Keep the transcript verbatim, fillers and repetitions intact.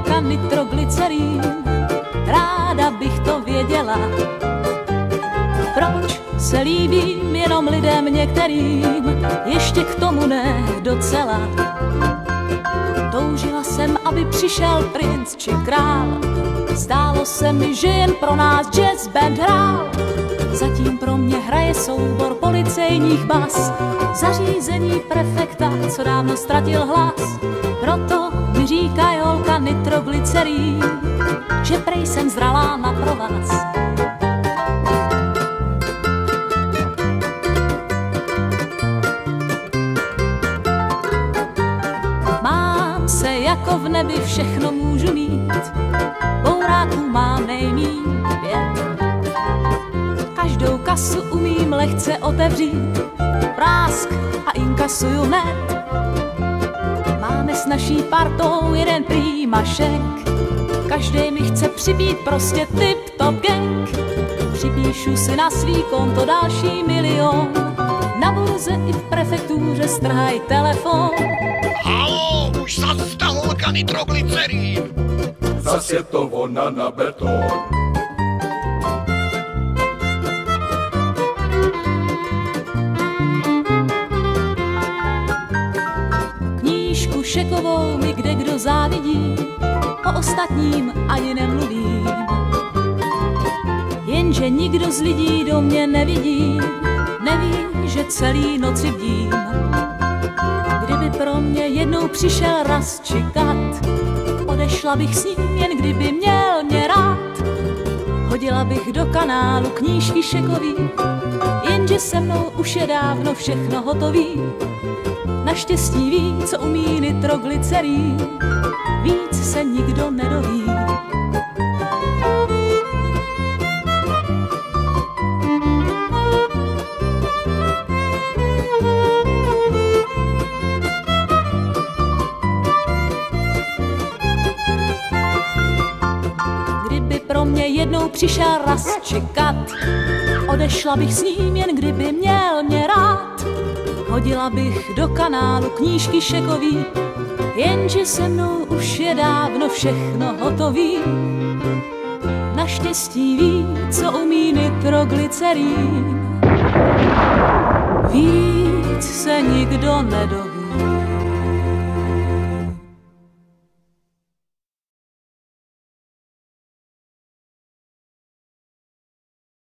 holka nitroglycerín, ráda bych to věděla. Proč se líbím jenom lidem některým, ještě k tomu ne docela. Toužila jsem, aby přišel princ či král, zdálo se mi, že jen pro nás jazz band hrál. Zatím pro mě hraje soubor policejních bas, zařízení prefekta, co dávno ztratil hlas. Proto mi říkají holka nitroglycerín, že prej jsem zralá na provaz. Mám se jako v nebi, všechno můžu mít, bouráků mám nejmíň pět. Každou kasu umím lehce otevřít, prásk a inkasuju hned. Máme s naší partou jeden prýmašek, každý mi chce přibít prostě tip-top gang. Připíšu si na svý konto další milion, na burze i v prefektuře strhaj telefon. Haló, už zas ta holka nitroglycerín. Zas je to ona na beton. Knížku šekovou mi kde kdo závidí, o ostatním ani nemluvím. Jenže nikdo z lidí do mě nevidí, neví, že celý noci bdím. Kdyby pro mě jednou přišel raz či kat, odešla bych s ním, jen kdyby měl mě rád. Hodila bych do kanálu knížky šekový, jenže se mnou už je dávno všechno hotový. Naštěstí ví, co umí nitroglycerín, víc se nikdo nedoví. Kdyby pro mě jednou přišel raz či kat, odešla bych s ním, jen kdyby měl mě rád. Hodila bych do kanálu knížky šekový, jenže se mnou už je dávno všechno hotový. Naštěstí ví, co umí nitroglycerín, víc se nikdo nedoví.